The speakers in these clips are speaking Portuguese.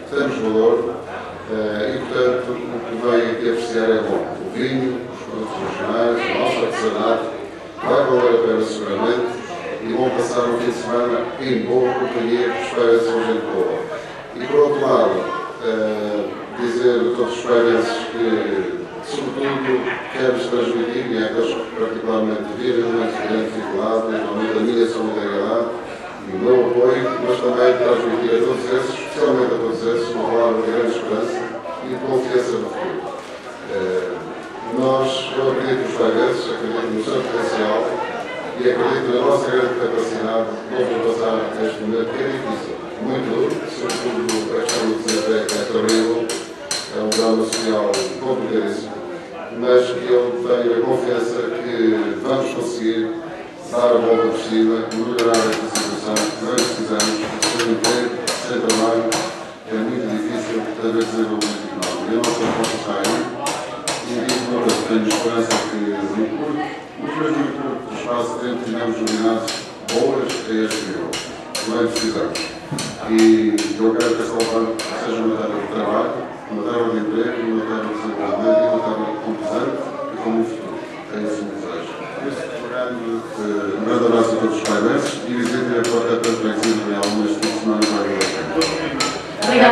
temos valor e, portanto, o que vem aqui apreciar é bom. O vinho, os produtos regionais, o nosso artesanato, vai valer a pena seguramente e vão passar um fim de semana em boa companhia, que espera ser gente boa. E, por outro lado, dizer a todos os espairenses que, sobretudo, quero-vos transmitir, e àqueles que particularmente vivem momentos de grande dificuldade, principalmente a minha solidariedade e o meu apoio, mas também transmitir a todos esses, especialmente a todos esses, uma palavra de grande esperança e de confiança no futuro. Eu acredito nos espairenses, acredito no seu potencial e acredito na nossa grande capacidade de ultrapassar este momento que é difícil, muito duro, sobretudo a questão do desemprego que é terrível, é um drama social complicadíssimo, mas que eu tenho a confiança que vamos conseguir dar a volta por cima, melhorar esta situação, que nós precisamos de ser emprego, sem trabalho, é muito difícil haver desenvolvimento económico. E a nossa proposta está aí, e tenho esperança que nos mesmos curto espaço de tempo tenhamos novidades boas a este nível, que bem precisamos. E eu quero que esta altura seja uma terra de trabalho, uma terra de emprego, uma terra de desenvolvimento e uma terra competente e com um futuro. É isso que desejo. Por isso, um grande abraço a todos os espairenses e visitem a porta da Freguesia de Real neste fim de semana vai Obrigada.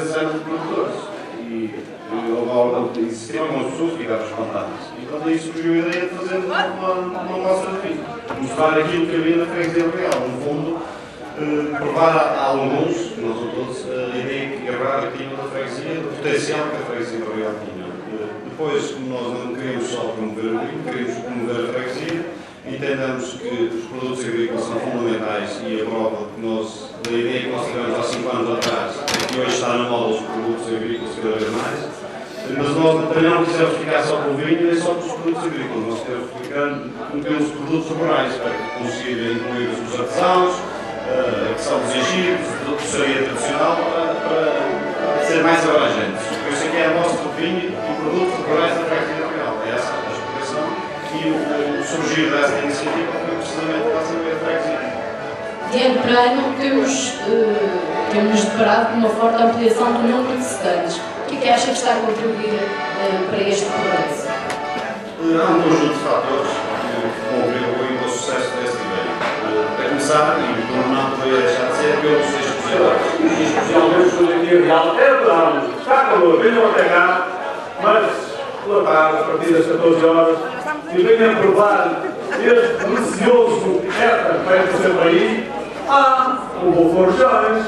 Existiam algumas pessoas que ficaram espantadas. E quando aí surgiu a ideia de fazer uma mostra de vinho. Mostrar aquilo que havia na Freguesia Real. No fundo, provar a alguns, não são todos, a ideia que agora tinham da freguesia, do potencial que a Freguesia Real tinha. Depois, nós não queríamos só promover o vinho, queríamos promover a freguesia. Entendemos que os produtos agrícolas são fundamentais e a prova da ideia que nós tivemos há 5 anos atrás é que hoje está na moda os produtos agrícolas cada vez mais. Mas nós também não quisemos ficar só com o vinho nem só com os produtos agrícolas. Nós queremos ficar com os produtos rurais para conseguir incluir os artesãos, a questão dos enchidos, da doçaria tradicional, para ser mais abrangentes. Por isso aqui é a mostra do vinho e produtos rurais da Freguesia Real. É essa a explicação e o surgir dessa iniciativa foi precisamente para a Assembleia da Freguesia. De ano para ano temos deparado com uma forte ampliação do número de stands. O que acha que está a contribuir para este progresso? Há um conjunto de fatores que contribuem para o sucesso deste evento. Para começar, e como não poderia deixar de ser, pelos expositores. E especialmente hoje aqui em Real, é verão, está calor, venham até cá, mas pela tarde, a partir das 14 horas, e venham provar este delicioso éter feito sempre aí. Um bom forjões.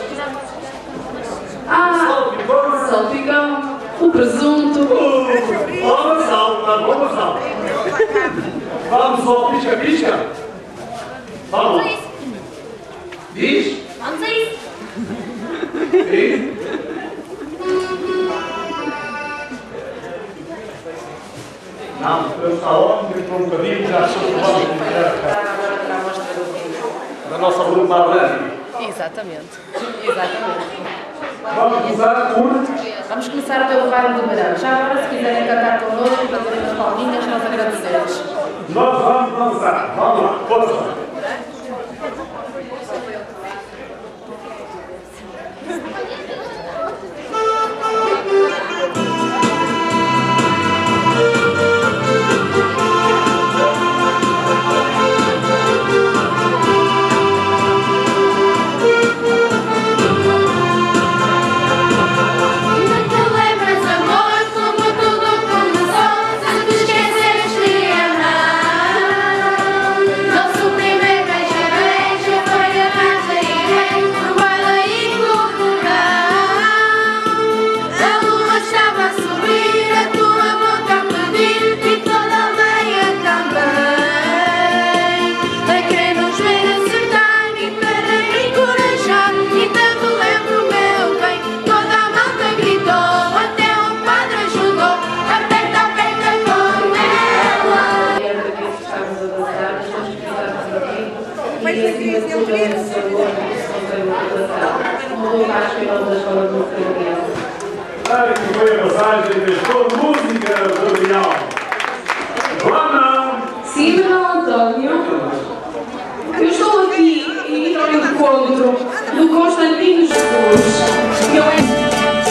Salpicão, o presunto. Vamos salta. Vamos ao pisca-pisca. Vamos. Diz? Vamos a isso. Diz? Não, eu está ótimo, por um bocadinho já estou provando da nossa rua Marlene. Exatamente. Vamos começar pelo bairro do Verão. Já agora, se quiserem cantar connosco e fazerem umas palminhas, nós agradecemos. Nós vamos dançar. Vamos lá, força. Que foi a passagem da Escola de Música do Real. Lá não! Sim, meu António. Eu estou aqui em encontro do Constantino Jesus.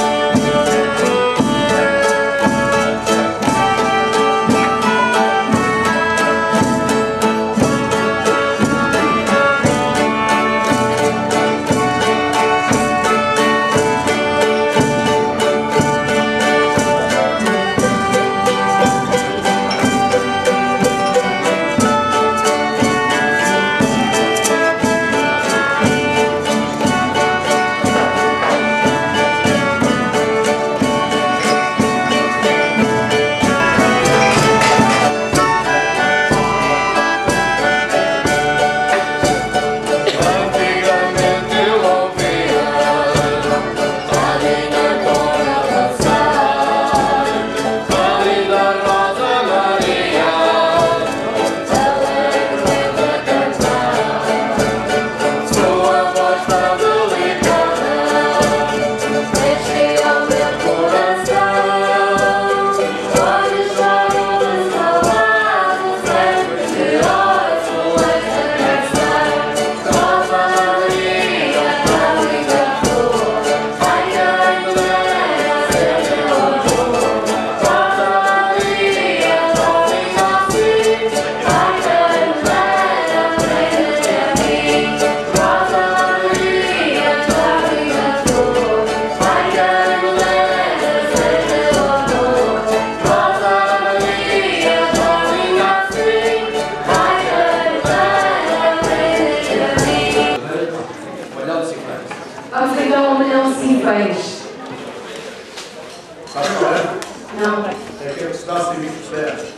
possíveis. Está bem? Não. É aquele que se dá sem microsteres.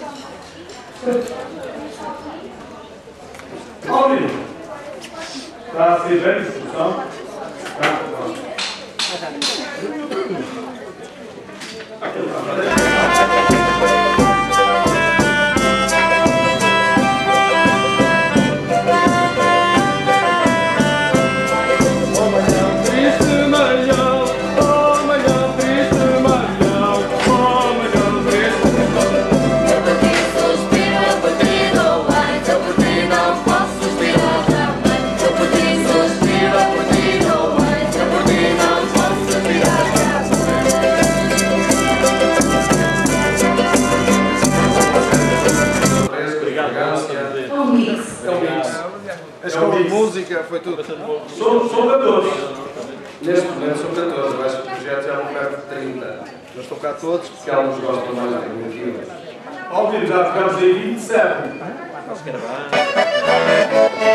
Óbvio. Está a ser bem a discussão? Está. Aquele está. A escola de música foi tudo. São 14. Neste momento são 14, eu acho que o projeto já não perto de 30. Mas estão cá todos porque alguns gostam mais da primitiva. Óbvio, já ficamos em 27.